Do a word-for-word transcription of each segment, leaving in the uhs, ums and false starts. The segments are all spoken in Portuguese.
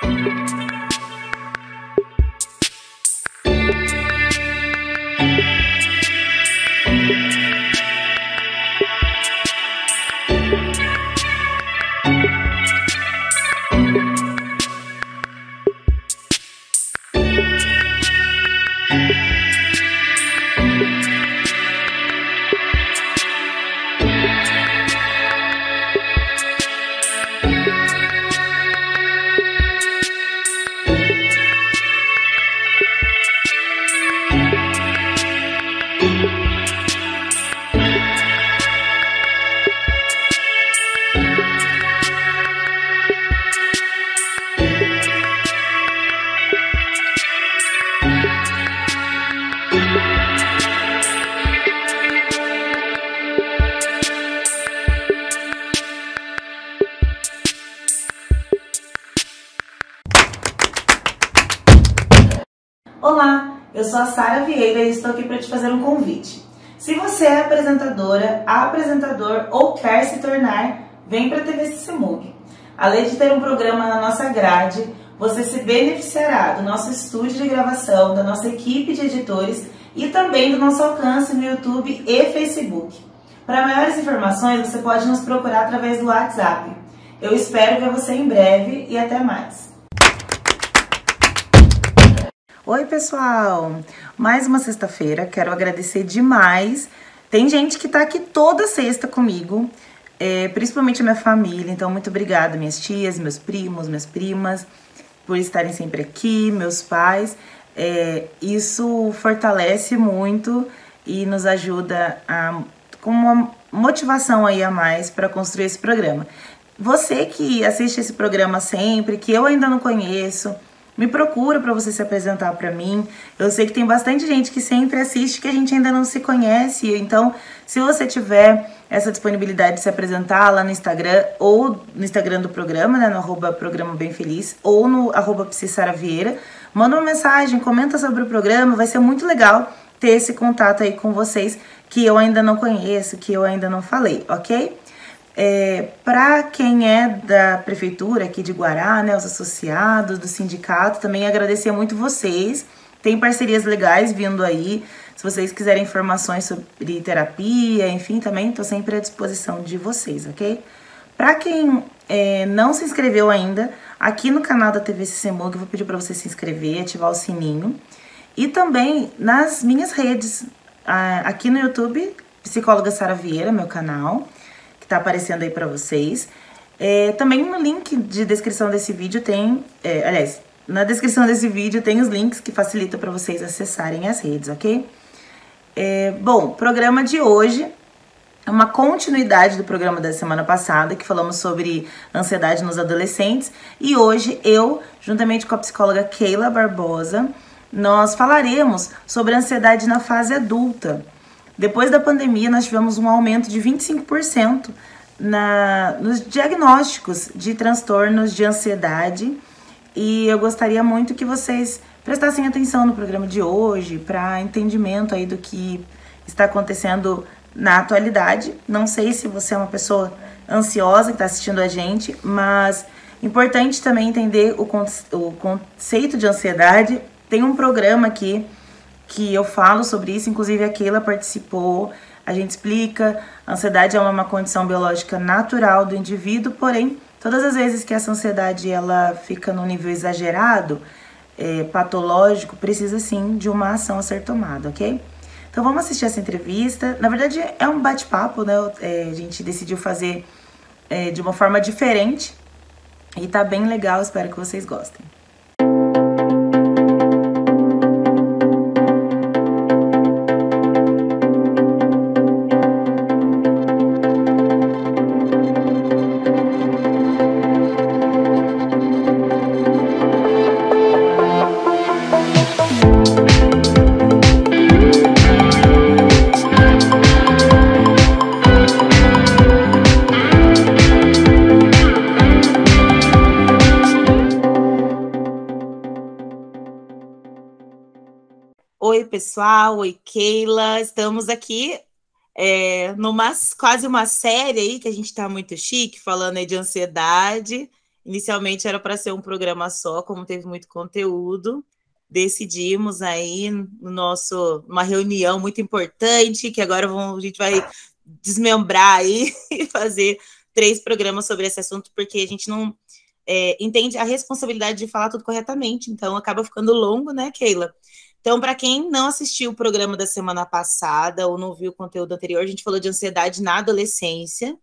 Olá, eu sou a Sara Vieira e estou aqui para te fazer um convite. Se você é apresentadora, apresentador ou quer se tornar, vem para a T V Sissemug. Além de ter um programa na nossa grade, você se beneficiará do nosso estúdio de gravação, da nossa equipe de editores e também do nosso alcance no YouTube e Facebook. Para maiores informações, você pode nos procurar através do WhatsApp. Eu espero ver você em breve e até mais. Oi pessoal, mais uma sexta-feira, quero agradecer demais. Tem gente que tá aqui toda sexta comigo, é, principalmente a minha família, então muito obrigada, minhas tias, meus primos, minhas primas, por estarem sempre aqui, meus pais. É, isso fortalece muito e nos ajuda a, com uma motivação aí a mais para construir esse programa. Você que assiste esse programa sempre, que eu ainda não conheço, me procura para você se apresentar para mim. Eu sei que tem bastante gente que sempre assiste que a gente ainda não se conhece. Então, se você tiver essa disponibilidade de se apresentar lá no Instagram ou no Instagram do programa, né, no arroba Programa Bem Feliz ou no arroba Sara Vieira, manda uma mensagem, comenta sobre o programa. Vai ser muito legal ter esse contato aí com vocês que eu ainda não conheço, que eu ainda não falei, ok? É, para quem é da prefeitura aqui de Guará, né, os associados do sindicato, também agradecer muito vocês. Tem parcerias legais vindo aí. Se vocês quiserem informações sobre terapia, enfim, também estou sempre à disposição de vocês, ok? Para quem é, não se inscreveu ainda, aqui no canal da T V Sissemug, eu vou pedir para você se inscrever, ativar o sininho. E também nas minhas redes, aqui no YouTube, Psicóloga Sara Vieira, meu canal, tá aparecendo aí para vocês. É, também no link de descrição desse vídeo tem, é, aliás, na descrição desse vídeo tem os links que facilitam para vocês acessarem as redes, ok? É, bom, o programa de hoje é uma continuidade do programa da semana passada, que falamos sobre ansiedade nos adolescentes, e hoje eu, juntamente com a psicóloga Keila Barbosa, nós falaremos sobre a ansiedade na fase adulta. Depois da pandemia, nós tivemos um aumento de vinte e cinco por cento na, nos diagnósticos de transtornos de ansiedade e eu gostaria muito que vocês prestassem atenção no programa de hoje para entendimento aí do que está acontecendo na atualidade. Não sei se você é uma pessoa ansiosa que está assistindo a gente, mas importante também entender o, conce o conceito de ansiedade. Tem um programa aqui que eu falo sobre isso, inclusive a Keila participou, a gente explica, a ansiedade é uma condição biológica natural do indivíduo, porém, todas as vezes que essa ansiedade ela fica num nível exagerado, é, patológico, precisa sim de uma ação a ser tomada, ok? Então vamos assistir essa entrevista, na verdade é um bate-papo, né, é, a gente decidiu fazer é, de uma forma diferente e tá bem legal, espero que vocês gostem. Oi, pessoal. Oi, Keila. Estamos aqui é, numa quase uma série aí que a gente tá muito chique, falando aí de ansiedade. Inicialmente era para ser um programa só, como teve muito conteúdo, decidimos aí no nosso uma reunião muito importante, que agora vamos, a gente vai desmembrar aí e fazer três programas sobre esse assunto, porque a gente não é, entende a responsabilidade de falar tudo corretamente, então acaba ficando longo, né, Keila? Então, para quem não assistiu o programa da semana passada ou não viu o conteúdo anterior, a gente falou de ansiedade na adolescência.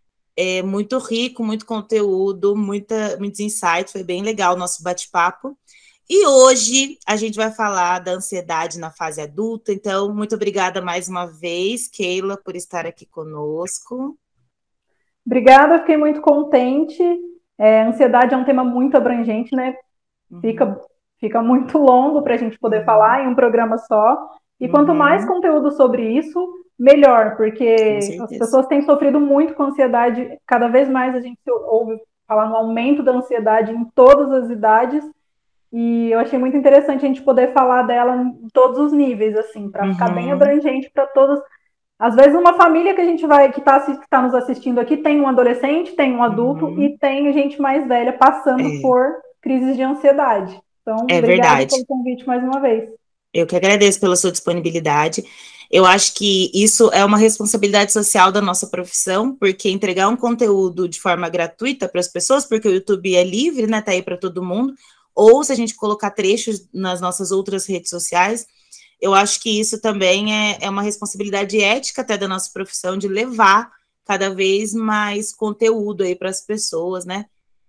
É muito rico, muito conteúdo, muita, muitos insights, foi bem legal o nosso bate-papo. E hoje a gente vai falar da ansiedade na fase adulta, então muito obrigada mais uma vez, Keila, por estar aqui conosco. Obrigada, fiquei muito contente. É, ansiedade é um tema muito abrangente, né? Uhum. Fica, fica muito longo para a gente poder uhum. falar em um programa só. E uhum. quanto mais conteúdo sobre isso, melhor, porque as pessoas têm sofrido muito com ansiedade. Cada vez mais a gente ouve falar no aumento da ansiedade em todas as idades. E eu achei muito interessante a gente poder falar dela em todos os níveis, assim, para uhum. ficar bem abrangente para todas. Às vezes, uma família que a gente vai, que está tá nos assistindo aqui, tem um adolescente, tem um adulto uhum. e tem gente mais velha passando é. por crises de ansiedade. Então, é obrigada verdade. pelo convite mais uma vez. Eu que agradeço pela sua disponibilidade. Eu acho que isso é uma responsabilidade social da nossa profissão, porque entregar um conteúdo de forma gratuita para as pessoas, porque o YouTube é livre, né, tá aí para todo mundo, ou se a gente colocar trechos nas nossas outras redes sociais, eu acho que isso também é, é uma responsabilidade ética até da nossa profissão, de levar cada vez mais conteúdo aí para as pessoas, né?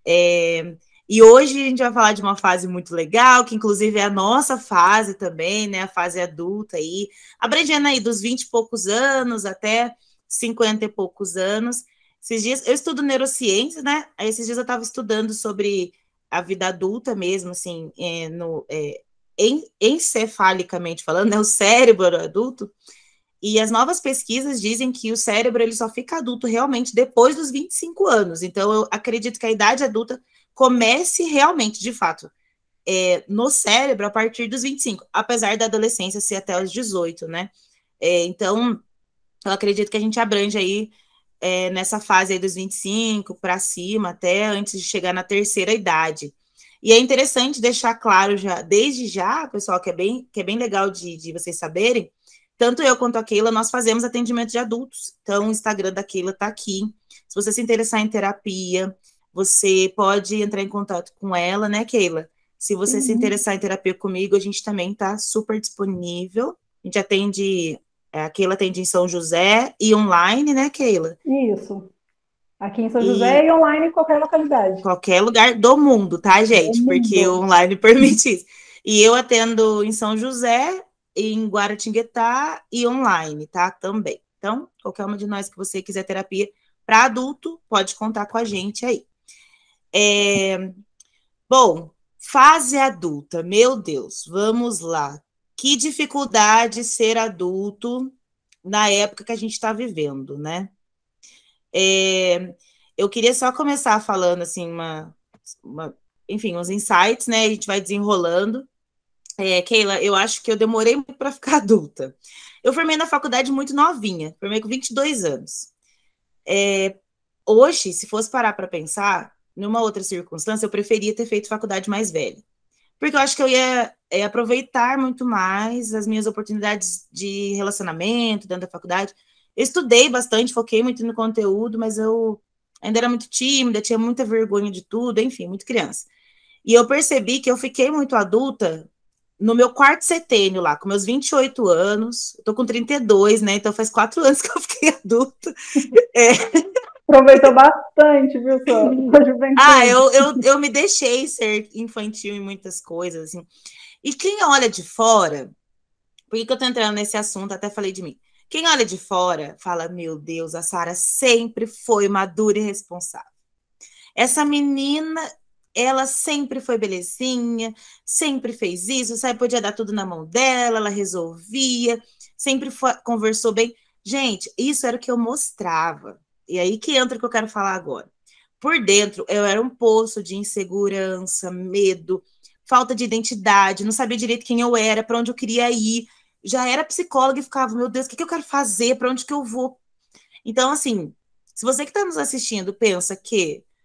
É, e hoje a gente vai falar de uma fase muito legal, que inclusive é a nossa fase também, né? A fase adulta aí, abrangendo aí dos vinte e poucos anos até cinquenta e poucos anos. Esses dias, eu estudo neurociência, né? Aí esses dias eu estava estudando sobre a vida adulta mesmo, assim, é, no, é, en, encefalicamente falando, né? O cérebro adulto. E as novas pesquisas dizem que o cérebro ele só fica adulto realmente depois dos vinte e cinco anos. Então, eu acredito que a idade adulta comece realmente, de fato, é, no cérebro a partir dos vinte e cinco, apesar da adolescência ser até os dezoito, né? É, então, eu acredito que a gente abrange aí é, nessa fase aí dos vinte e cinco para cima, até antes de chegar na terceira idade. E é interessante deixar claro já, desde já, pessoal, que é bem, que é bem legal de, de vocês saberem, tanto eu quanto a Keila, nós fazemos atendimento de adultos. Então, o Instagram da Keila está aqui. Se você se interessar em terapia, você pode entrar em contato com ela, né, Keila? Se você uhum. se interessar em terapia comigo, a gente também está super disponível. A gente atende, a Keila atende em São José e online, né, Keila? Isso. Aqui em São José e, e online em qualquer localidade. Qualquer lugar do mundo, tá, gente? Do Porque mundo. O online permite isso. E eu atendo em São José, em Guaratinguetá e online, tá? Também. Então, qualquer uma de nós que você quiser terapia para adulto, pode contar com a gente aí. É... Bom, fase adulta, meu Deus, vamos lá. Que dificuldade ser adulto na época que a gente está vivendo, né? É... Eu queria só começar falando, assim, uma, uma, enfim, uns insights, né? A gente vai desenrolando. É, Keila, eu acho que eu demorei muito para ficar adulta. Eu formei na faculdade muito novinha, formei com vinte e dois anos. É, hoje, se fosse parar para pensar, numa outra circunstância, eu preferia ter feito faculdade mais velha. Porque eu acho que eu ia é, aproveitar muito mais as minhas oportunidades de relacionamento dentro da faculdade. Eu estudei bastante, foquei muito no conteúdo, mas eu ainda era muito tímida, tinha muita vergonha de tudo, enfim, muito criança. E eu percebi que eu fiquei muito adulta no meu quarto setênio lá, com meus vinte e oito anos, eu tô com trinta e dois, né, então faz quatro anos que eu fiquei adulta. É. Aproveitou bastante, viu, sua juventude. Ah, eu, eu, eu me deixei ser infantil em muitas coisas, assim. E quem olha de fora, por que, que eu tô entrando nesse assunto, até falei de mim, quem olha de fora fala, meu Deus, a Sara sempre foi madura e responsável. Essa menina, ela sempre foi belezinha, sempre fez isso, sabe, podia dar tudo na mão dela, ela resolvia, sempre foi, conversou bem. Gente, isso era o que eu mostrava. E aí que entra o que eu quero falar agora. Por dentro, eu era um poço de insegurança, medo, falta de identidade, não sabia direito quem eu era, para onde eu queria ir. Já era psicóloga e ficava, meu Deus, o que, que eu quero fazer? Para onde que eu vou? Então, assim, se você que está nos assistindo pensa que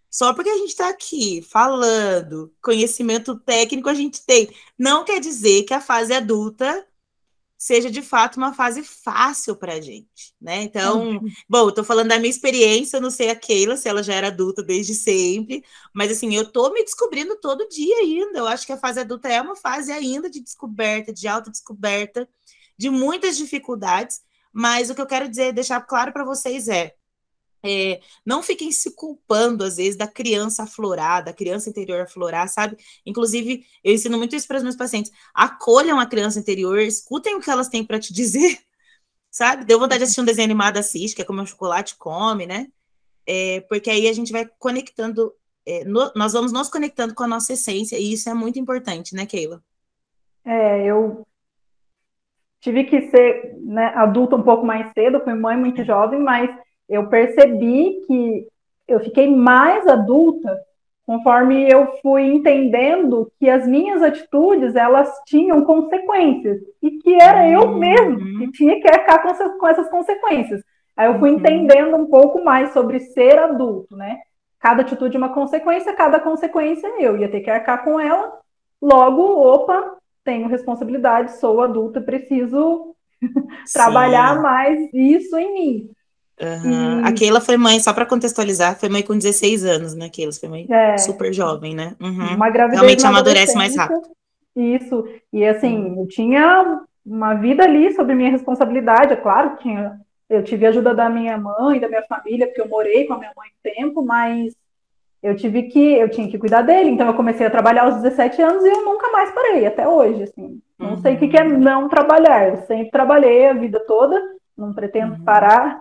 Só porque a gente está aqui falando, conhecimento técnico a gente tem, não quer dizer que a fase adulta seja de fato uma fase fácil para a gente, né? Então, bom, eu tô falando da minha experiência, eu não sei a Keila, se ela já era adulta desde sempre, mas assim, eu tô me descobrindo todo dia ainda. Eu acho que a fase adulta é uma fase ainda de descoberta, de autodescoberta, de muitas dificuldades, mas o que eu quero dizer, deixar claro para vocês é, É, não fiquem se culpando, às vezes, da criança aflorar, da criança interior aflorar, sabe? Inclusive, eu ensino muito isso para os meus pacientes. Acolham a criança interior, escutem o que elas têm para te dizer, sabe? Deu vontade de assistir um desenho animado, assiste, que é como um chocolate come, né? É, porque aí a gente vai conectando, é, no, nós vamos nos conectando com a nossa essência, e isso é muito importante, né, Keila? É, eu tive que ser, né, adulta um pouco mais cedo, fui mãe muito jovem, mas eu percebi que eu fiquei mais adulta conforme eu fui entendendo que as minhas atitudes, elas tinham consequências, e que era uhum. eu mesmo que tinha que arcar com essas, com essas consequências. Aí eu fui uhum. entendendo um pouco mais sobre ser adulto, né? Cada atitude é uma consequência, cada consequência eu ia ter que arcar com ela, logo, opa, tenho responsabilidade, sou adulta, preciso trabalhar mais isso em mim. Uhum. E... A Keila foi mãe, só para contextualizar, foi mãe com dezesseis anos, né, Keila? Foi mãe é, super jovem, né? Uhum. Uma gravidez realmente amadurece mais rápido. Isso, e assim, uhum. eu tinha uma vida ali sobre minha responsabilidade, é claro que tinha, eu tive a ajuda da minha mãe, da minha família, porque eu morei com a minha mãe um tempo, mas eu tive que, eu tinha que cuidar dele, então eu comecei a trabalhar aos dezessete anos e eu nunca mais parei, até hoje, assim. Não uhum. sei o que é não trabalhar, eu sempre trabalhei a vida toda, não pretendo uhum. parar.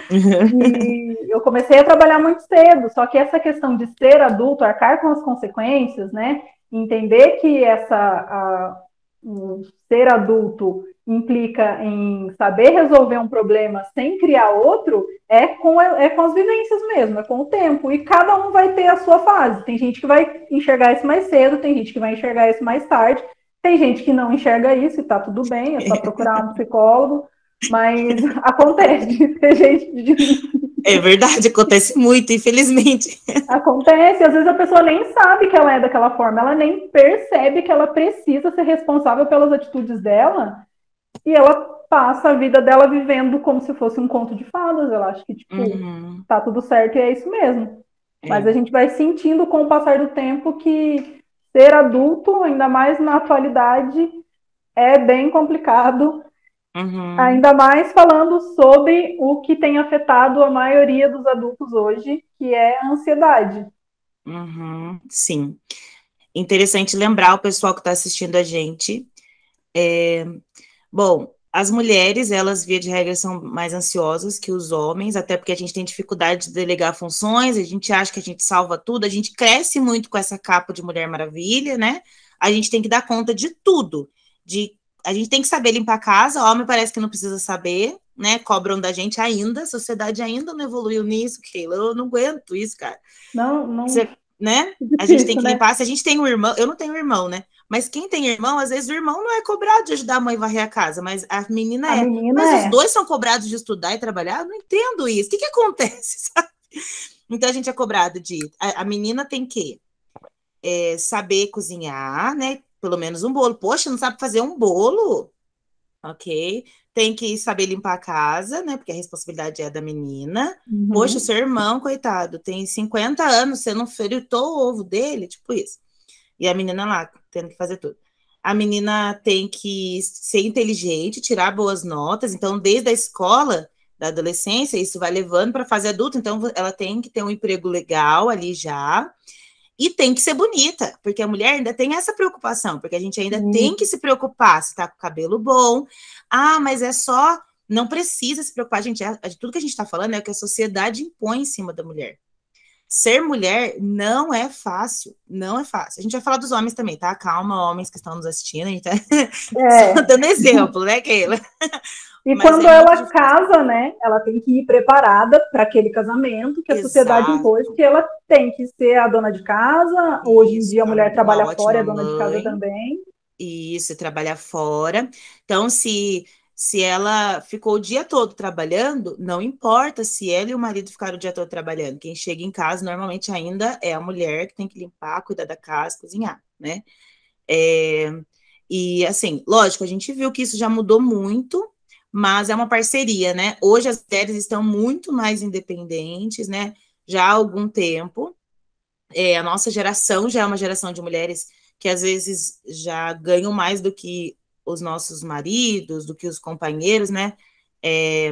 E eu comecei a trabalhar muito cedo, só que essa questão de ser adulto, arcar com as consequências, né? Entender que essa, a, o ser adulto implica em saber resolver um problema sem criar outro, é com, é com as vivências mesmo, é com o tempo. E cada um vai ter a sua fase. Tem gente que vai enxergar isso mais cedo, tem gente que vai enxergar isso mais tarde, tem gente que não enxerga isso e tá tudo bem, é só procurar um psicólogo. Mas acontece, tem gente... É verdade, acontece muito, infelizmente. Acontece, às vezes a pessoa nem sabe que ela é daquela forma, ela nem percebe que ela precisa ser responsável pelas atitudes dela, e ela passa a vida dela vivendo como se fosse um conto de fadas. Ela acha que, tipo, uhum. tá tudo certo e é isso mesmo. É. Mas a gente vai sentindo com o passar do tempo que ser adulto, ainda mais na atualidade, é bem complicado. Uhum. Ainda mais falando sobre o que tem afetado a maioria dos adultos hoje, que é a ansiedade. Uhum. Sim. Interessante lembrar o pessoal que está assistindo a gente. É... Bom, as mulheres, elas, via de regra, são mais ansiosas que os homens, até porque a gente tem dificuldade de delegar funções, a gente acha que a gente salva tudo, a gente cresce muito com essa capa de Mulher Maravilha, né? A gente tem que dar conta de tudo, de a gente tem que saber limpar a casa, o homem parece que não precisa saber, né? Cobram da gente ainda, a sociedade ainda não evoluiu nisso, Keila. Eu não aguento isso, cara. Não, não. Você, né? Difícil, a gente tem que né? limpar. Se a gente tem um irmão, eu não tenho irmão, né? Mas quem tem irmão, às vezes o irmão não é cobrado de ajudar a mãe a varrer a casa, mas a menina a é. Menina mas é. os dois são cobrados de estudar e trabalhar? Eu não entendo isso. O que que acontece, sabe? Então a gente é cobrado de. A, a menina tem que é, saber cozinhar, né? Pelo menos um bolo. Poxa, não sabe fazer um bolo? Ok, tem que saber limpar a casa, né? Porque a responsabilidade é da menina. Uhum. Poxa, o seu irmão, coitado, tem cinquenta anos, você não fritou o ovo dele, tipo isso. E a menina lá, tendo que fazer tudo. A menina tem que ser inteligente, tirar boas notas. Então, desde a escola, da adolescência, isso vai levando para a fase adulta. Então, ela tem que ter um emprego legal ali já. E tem que ser bonita, porque a mulher ainda tem essa preocupação, porque a gente ainda uhum. tem que se preocupar se tá com o cabelo bom. Ah, mas é só... Não precisa se preocupar, gente. É, é, tudo que a gente tá falando é o que a sociedade impõe em cima da mulher. Ser mulher não é fácil, não é fácil. A gente vai falar dos homens também, tá? Calma, homens que estão nos assistindo, a gente tá é. só dando exemplo, né, Keila? E mas quando é ela casa, né, ela tem que ir preparada para aquele casamento que a Exato. sociedade impôs, que ela tem que ser a dona de casa. Isso, hoje em dia a mulher trabalha fora, é dona mãe. de casa também. Isso, trabalha fora. Então, se Se ela ficou o dia todo trabalhando, não importa se ela e o marido ficaram o dia todo trabalhando. Quem chega em casa normalmente ainda é a mulher que tem que limpar, cuidar da casa, cozinhar, né? É, e assim, lógico, a gente viu que isso já mudou muito, mas é uma parceria, né? Hoje as mulheres estão muito mais independentes, né? Já há algum tempo. É, a nossa geração já é uma geração de mulheres que às vezes já ganham mais do que os nossos maridos, do que os companheiros, né? É,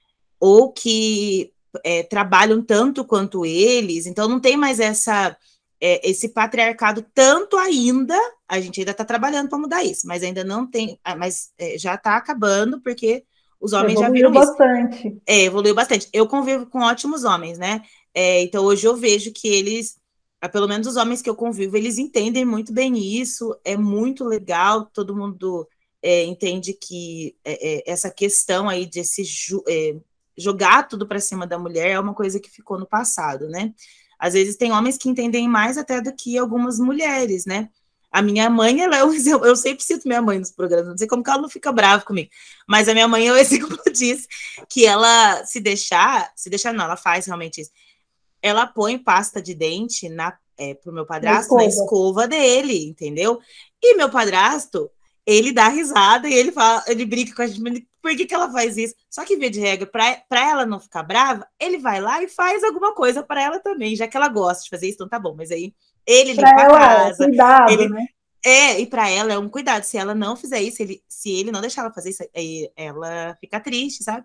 ou que é, trabalham tanto quanto eles, então não tem mais essa é, esse patriarcado tanto ainda. A gente ainda está trabalhando para mudar isso, mas ainda não tem, mas é, já está acabando porque os homens já Evoluiu viram isso. bastante. É, evoluiu bastante. Eu convivo com ótimos homens, né? É, então hoje eu vejo que eles, pelo menos os homens que eu convivo, eles entendem muito bem isso, é muito legal, todo mundo é, entende que é, é, essa questão aí de se é, jogar tudo para cima da mulher é uma coisa que ficou no passado, né? Às vezes tem homens que entendem mais até do que algumas mulheres, né? A minha mãe, ela é um exemplo, eu sempre cito minha mãe nos programas, não sei como que ela não fica brava comigo, mas a minha mãe é um exemplo disso, que ela se deixar, se deixar não, ela faz realmente isso, ela põe pasta de dente na, é, pro meu Na padrasto na escova. escova dele, entendeu? E meu padrasto, ele dá risada e ele fala, ele brinca com a gente, por que, que ela faz isso? Só que, via de regra, para ela não ficar brava, ele vai lá e faz alguma coisa para ela também, já que ela gosta de fazer isso, então tá bom, mas aí ele Para limpa a ela, é casa, cuidado, ele né? é, e para ela é um cuidado. Se ela não fizer isso, ele, se ele não deixar ela fazer isso, aí ela fica triste, sabe?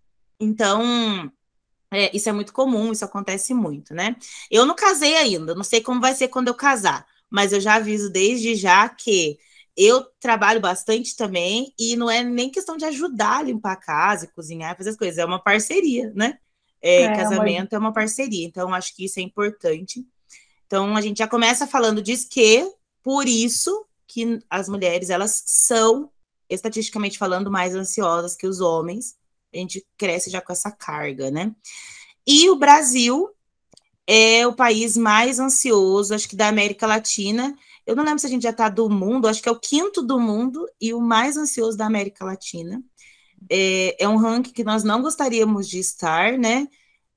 Então, é, isso é muito comum, isso acontece muito, né? Eu não casei ainda, não sei como vai ser quando eu casar, mas eu já aviso desde já que eu trabalho bastante também e não é nem questão de ajudar a limpar a casa, cozinhar, fazer as coisas, é uma parceria, né? É, É uma, casamento é uma parceria, então acho que isso é importante. Então a gente já começa falando disso que, por isso que as mulheres, elas são, estatisticamente falando, mais ansiosas que os homens. A gente cresce já com essa carga, né? E o Brasil é o país mais ansioso, acho que da América Latina. Eu não lembro se a gente já está do mundo, acho que é o quinto do mundo e o mais ansioso da América Latina. É, é um ranking que nós não gostaríamos de estar, né?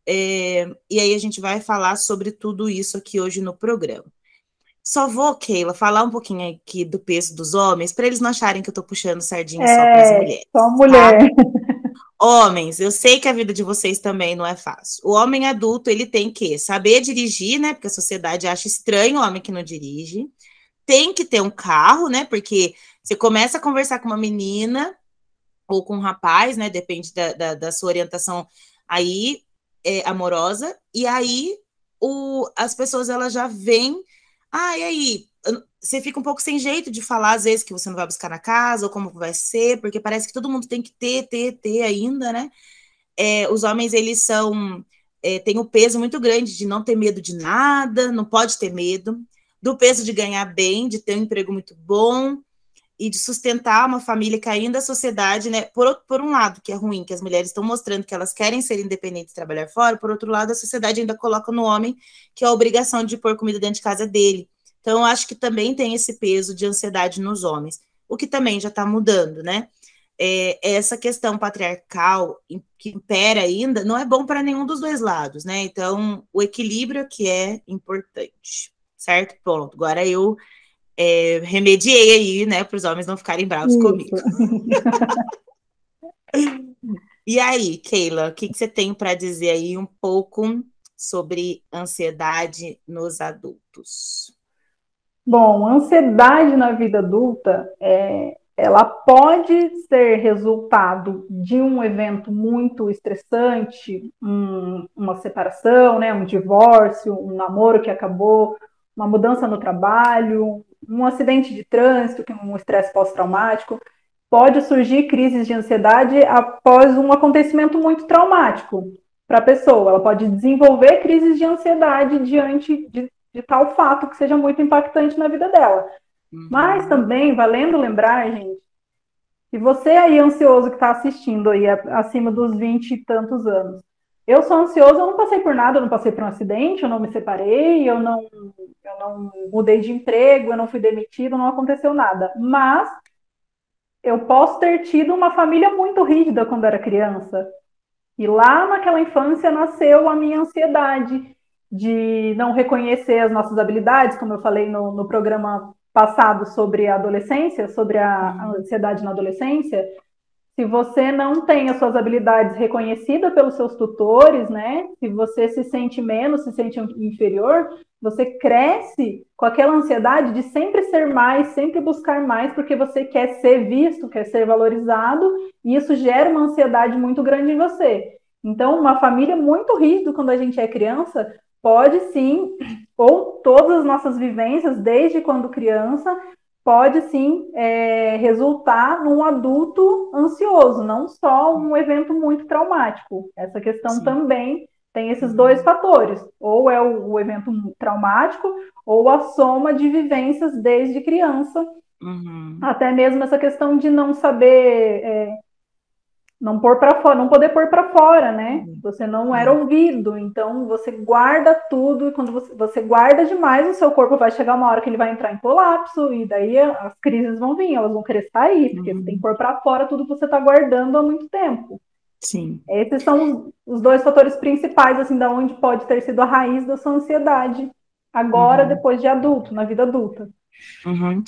É, e aí a gente vai falar sobre tudo isso aqui hoje no programa. Só vou, Keila, falar um pouquinho aqui do peso dos homens, para eles não acharem que eu estou puxando sardinha só para as é mulheres, só tá? mulher. Homens, eu sei que a vida de vocês também não é fácil. O homem adulto, ele tem que saber dirigir, né? Porque a sociedade acha estranho o homem que não dirige. Tem que ter um carro, né? Porque você começa a conversar com uma menina ou com um rapaz, né? Depende da, da, da sua orientação aí, é, amorosa. E aí, o, as pessoas, elas já vêm... Ah, e aí? Você fica um pouco sem jeito de falar, às vezes, que você não vai buscar na casa, ou como vai ser, porque parece que todo mundo tem que ter, ter, ter ainda, né? É, os homens, eles são... É, tem um peso muito grande de não ter medo de nada, não pode ter medo, do peso de ganhar bem, de ter um emprego muito bom, e de sustentar uma família que ainda a sociedade, né, por, por um lado, que é ruim, que as mulheres estão mostrando que elas querem ser independentes e trabalhar fora, por outro lado, a sociedade ainda coloca no homem que é a obrigação de pôr comida dentro de casa dele. Então, eu acho que também tem esse peso de ansiedade nos homens, o que também já está mudando, né? É, essa questão patriarcal que impera ainda não é bom para nenhum dos dois lados, né? Então, o equilíbrio que é importante, certo? Pronto, agora eu é, remediei aí, né, para os homens não ficarem bravos comigo. Isso. E aí, Keila, o que, que você tem para dizer aí um pouco sobre ansiedade nos adultos? Bom, ansiedade na vida adulta, é, ela pode ser resultado de um evento muito estressante, um, uma separação, né, um divórcio, um namoro que acabou, uma mudança no trabalho, um acidente de trânsito, que é um estresse pós-traumático. Pode surgir crises de ansiedade após um acontecimento muito traumático para a pessoa. Ela pode desenvolver crises de ansiedade diante de de tal fato que seja muito impactante na vida dela. Uhum. Mas também, valendo lembrar, gente, que você aí ansioso que está assistindo aí acima dos vinte e tantos anos, eu sou ansioso, eu não passei por nada, eu não passei por um acidente, eu não me separei, eu não, eu não mudei de emprego, eu não fui demitido, não aconteceu nada. Mas eu posso ter tido uma família muito rígida quando era criança. E lá naquela infância nasceu a minha ansiedade de não reconhecer as nossas habilidades, como eu falei no, no programa passado sobre a adolescência, sobre a, a ansiedade na adolescência. Se você não tem as suas habilidades reconhecidas pelos seus tutores, né? Se você se sente menos, se sente inferior, você cresce com aquela ansiedade de sempre ser mais, sempre buscar mais, porque você quer ser visto, quer ser valorizado, e isso gera uma ansiedade muito grande em você. Então, uma família muito rígida quando a gente é criança, pode sim, ou todas as nossas vivências, desde quando criança, pode sim é, resultar num adulto ansioso, não só um evento muito traumático. Essa questão sim. Também tem esses uhum. dois fatores, ou é o, o evento traumático, ou a soma de vivências desde criança, uhum. até mesmo essa questão de não saber... É, não pôr para fora, não poder pôr para fora, né? Você não era ouvido, então você guarda tudo, e quando você, você guarda demais, o seu corpo vai chegar uma hora que ele vai entrar em colapso, e daí as crises vão vir, elas vão querer sair, porque uhum. você tem que pôr para fora tudo que você está guardando há muito tempo. Sim. Esses são os, os dois fatores principais, assim, da onde pode ter sido a raiz da sua ansiedade, agora, uhum. depois de adulto, na vida adulta. Uhum.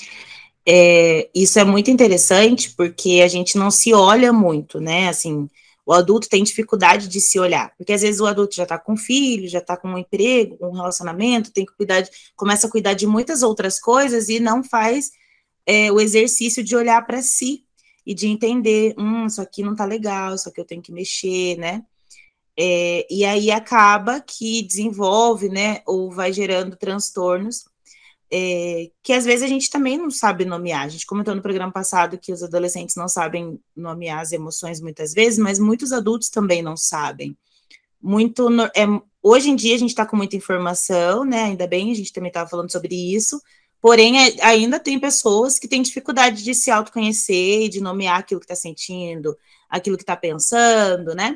É, isso é muito interessante porque a gente não se olha muito, né? Assim, o adulto tem dificuldade de se olhar, porque às vezes o adulto já tá com filho, já tá com um emprego, um relacionamento, tem que cuidar, de, começa a cuidar de muitas outras coisas e não faz é, o exercício de olhar para si e de entender, hum, isso aqui não tá legal, isso aqui eu tenho que mexer, né? É, e aí acaba que desenvolve, né? Ou vai gerando transtornos. É, que às vezes a gente também não sabe nomear. A gente comentou no programa passado que os adolescentes não sabem nomear as emoções muitas vezes, mas muitos adultos também não sabem. Muito, é, hoje em dia a gente está com muita informação, né? Ainda bem, a gente também estava falando sobre isso, porém é, ainda tem pessoas que têm dificuldade de se autoconhecer e de nomear aquilo que está sentindo, aquilo que está pensando, né?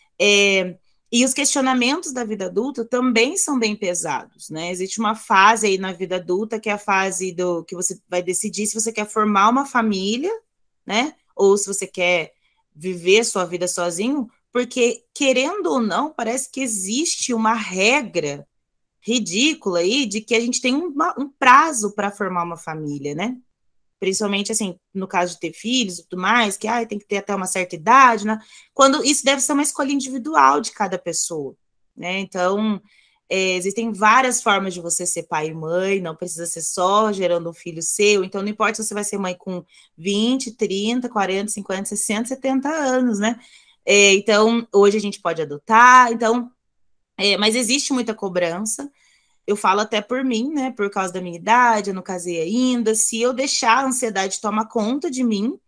É, E os questionamentos da vida adulta também são bem pesados, né? Existe uma fase aí na vida adulta que é a fase do que você vai decidir se você quer formar uma família, né? Ou se você quer viver sua vida sozinho, porque, querendo ou não, parece que existe uma regra ridícula aí de que a gente tem uma, um prazo para formar uma família, né? Principalmente, assim, no caso de ter filhos e tudo mais, que ah, tem que ter até uma certa idade, né? Quando isso deve ser uma escolha individual de cada pessoa, né? Então, é, existem várias formas de você ser pai e mãe, não precisa ser só gerando um filho seu, então não importa se você vai ser mãe com vinte, trinta, quarenta, cinquenta, sessenta, setenta anos, né? É, então, hoje a gente pode adotar, então, é, mas existe muita cobrança. Eu falo até por mim, né, por causa da minha idade, eu não casei ainda, se eu deixar a ansiedade tomar conta de mim,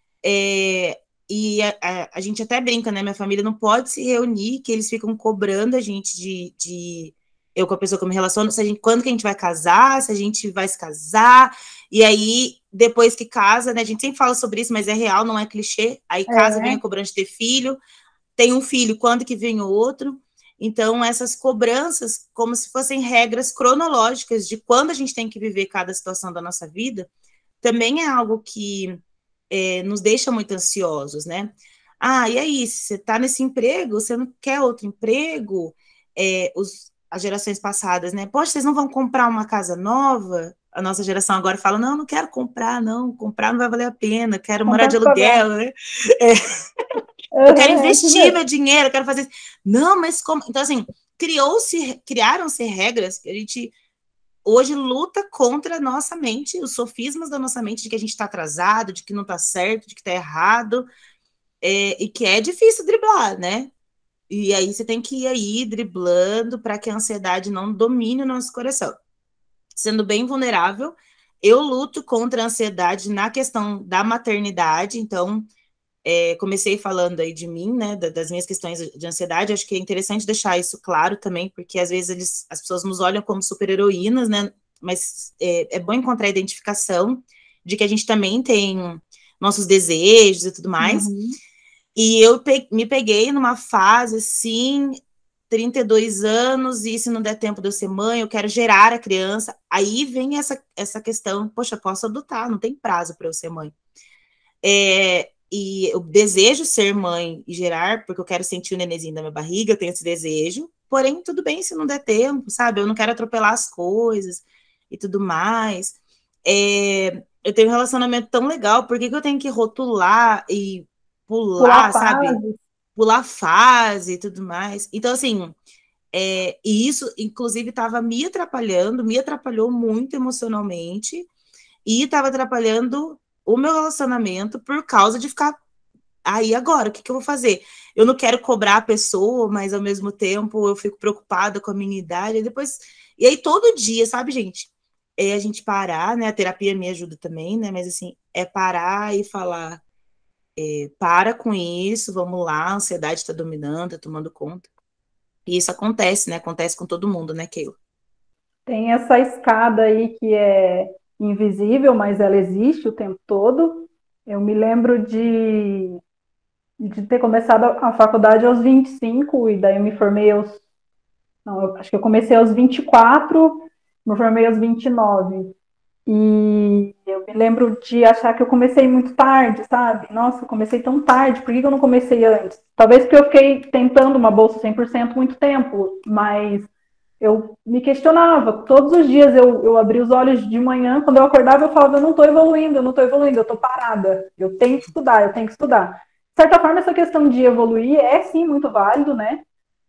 é, e a, a, a gente até brinca, né, minha família não pode se reunir, que eles ficam cobrando a gente de, de eu com a pessoa que eu me relaciono, se a gente, quando que a gente vai casar, se a gente vai se casar, e aí, depois que casa, né, a gente sempre fala sobre isso, mas é real, não é clichê, aí casa, é. Vem a cobrança de ter filho, tem um filho, quando que vem o outro? Então, essas cobranças, como se fossem regras cronológicas de quando a gente tem que viver cada situação da nossa vida, também é algo que é, nos deixa muito ansiosos, né? Ah, e aí, se você está nesse emprego, você não quer outro emprego? É, os, as gerações passadas, né? Poxa, vocês não vão comprar uma casa nova? A nossa geração agora fala, não, não quero comprar, não, comprar não vai valer a pena, quero morar de aluguel, né? É. Eu quero investir meu dinheiro, eu quero fazer isso. Não, mas como? Então, assim, criou-se, criaram-se regras que a gente hoje luta contra a nossa mente, os sofismas da nossa mente de que a gente está atrasado, de que não está certo, de que está errado, é, e que é difícil driblar, né? E aí você tem que ir aí driblando para que a ansiedade não domine o nosso coração. Sendo bem vulnerável, eu luto contra a ansiedade na questão da maternidade, então... É, comecei falando aí de mim, né, das minhas questões de ansiedade, acho que é interessante deixar isso claro também, porque às vezes eles, as pessoas nos olham como super-heroínas, né, mas é, é bom encontrar a identificação de que a gente também tem nossos desejos e tudo mais, uhum. E eu pe me peguei numa fase, assim, trinta e dois anos, e se não der tempo de eu ser mãe, eu quero gerar a criança, aí vem essa, essa questão, poxa, posso adotar, não tem prazo para eu ser mãe. É, e eu desejo ser mãe e gerar, porque eu quero sentir o nenenzinho da minha barriga, eu tenho esse desejo. Porém, tudo bem se não der tempo, sabe? Eu não quero atropelar as coisas e tudo mais. É, eu tenho um relacionamento tão legal, por que, que eu tenho que rotular e Pular pular, sabe? fase. Pular fase e tudo mais. Então, assim, é, e isso, inclusive, estava me atrapalhando, me atrapalhou muito emocionalmente e estava atrapalhando o meu relacionamento por causa de ficar aí agora, o que, que eu vou fazer? Eu não quero cobrar a pessoa, mas ao mesmo tempo eu fico preocupada com a minha idade. E depois, e aí todo dia, sabe, gente? É a gente parar, né? A terapia me ajuda também, né? Mas assim, é parar e falar, é, para com isso, vamos lá, a ansiedade está dominando, está tomando conta. E isso acontece, né? Acontece com todo mundo, né, Keila? Tem essa escada aí que é invisível, mas ela existe o tempo todo. Eu me lembro de, de ter começado a faculdade aos vinte e cinco, e daí eu me formei aos. Não, eu acho que eu comecei aos vinte e quatro, me formei aos vinte e nove. E eu me lembro de achar que eu comecei muito tarde, sabe? Nossa, eu comecei tão tarde, por que eu não comecei antes? Talvez porque eu fiquei tentando uma bolsa cem por cento muito tempo, mas eu me questionava. Todos os dias eu, eu abria os olhos de manhã, quando eu acordava, eu falava: eu não estou evoluindo, eu não estou evoluindo, eu estou parada. Eu tenho que estudar, eu tenho que estudar. De certa forma, essa questão de evoluir é sim muito válido, né?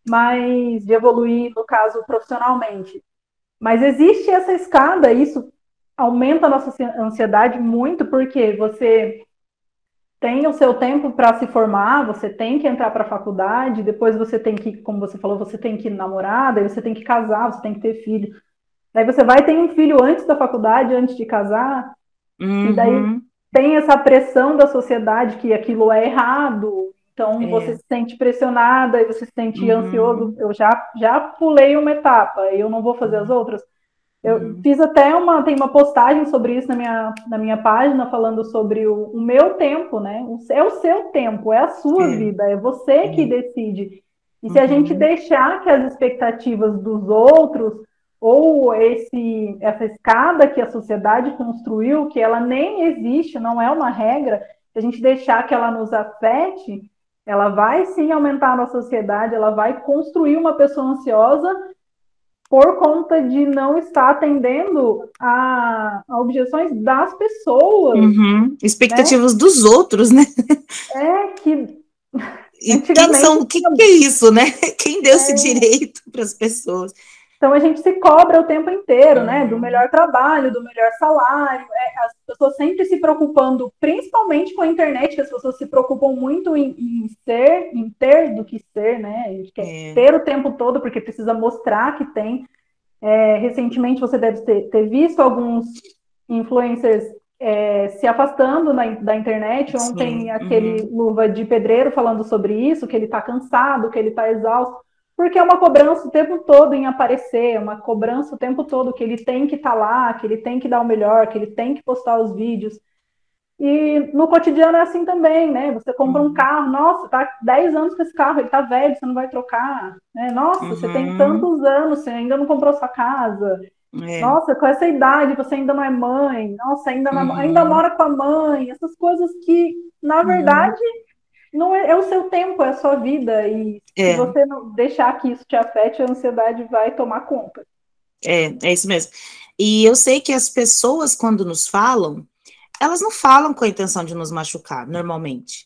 Mas de evoluir, no caso, profissionalmente. Mas existe essa escada, isso aumenta a nossa ansiedade muito, porque você tem o seu tempo para se formar, você tem que entrar para a faculdade, depois você tem que, como você falou, você tem que namorar, daí você tem que casar, você tem que ter filho. Daí você vai ter um filho antes da faculdade, antes de casar, e daí Uhum, tem essa pressão da sociedade que aquilo é errado, então você é, se sente pressionada e você se sente ansioso. uhum, Eu já, já pulei uma etapa, eu não vou fazer as uhum, outras. Eu uhum, fiz até uma, tem uma postagem sobre isso na minha, na minha página, falando sobre o, o meu tempo, né? É o seu tempo, é a sua é, vida, é você que é, decide. E se a gente uhum, deixar que as expectativas dos outros, ou esse, essa escada que a sociedade construiu, que ela nem existe, não é uma regra, se a gente deixar que ela nos afete, ela vai sim aumentar a nossa ansiedade, ela vai construir uma pessoa ansiosa por conta de não estar atendendo a, a objeções das pessoas, uhum. né? Expectativas dos outros, né? É que E quem antigamente são, o que, que é isso, né? Quem deu esse é, direito para as pessoas? então a gente se cobra o tempo inteiro, né? Do Uhum, melhor trabalho, do melhor salário. É, as pessoas sempre se preocupando, principalmente com a internet, que as pessoas se preocupam muito em, em ser, em ter do que ser, né? A gente quer é, ter o tempo todo porque precisa mostrar que tem. É, recentemente você deve ter, ter visto alguns influencers é, se afastando na, da internet. Ontem, sim, aquele uhum, Luva de Pedreiro falando sobre isso, que ele está cansado, que ele está exausto, porque é uma cobrança o tempo todo em aparecer, é uma cobrança o tempo todo que ele tem que estar tá lá, que ele tem que dar o melhor, que ele tem que postar os vídeos. E no cotidiano é assim também, né? Você compra um uhum, carro, nossa, tá dez anos com esse carro, ele tá velho, você não vai trocar, né? Nossa, você tem uhum, tantos anos, você ainda não comprou sua casa. é, Nossa, com essa idade você ainda não é mãe. Nossa, ainda, não, ainda uhum, mora com a mãe. Essas coisas que, na uhum, verdade, não é, é o seu tempo, é a sua vida. E se é, você não deixar que isso te afete, a ansiedade vai tomar conta. é, é isso mesmo. E eu sei que as pessoas, quando nos falam, elas não falam com a intenção de nos machucar, normalmente.